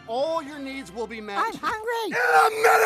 all your needs will be met. I'm hungry. In a